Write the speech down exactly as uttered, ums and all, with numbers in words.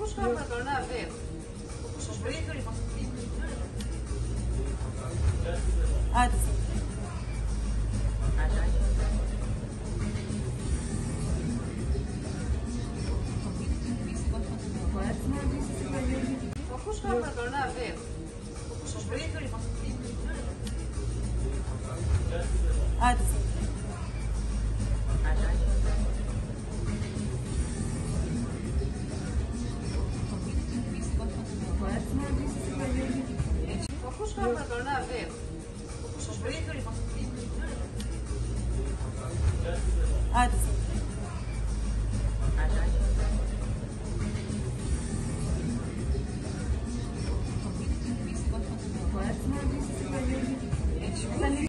Πώς κάνουμε τώρα να δει. Σας βρήκε λοιπόν. Άντε. Πώς κάνουμε τώρα να δει. Σας βρήκε λοιπόν. Άντε. Πώς κάνουμε τώρα να δει. Σας βρήκε λοιπόν. Άντε.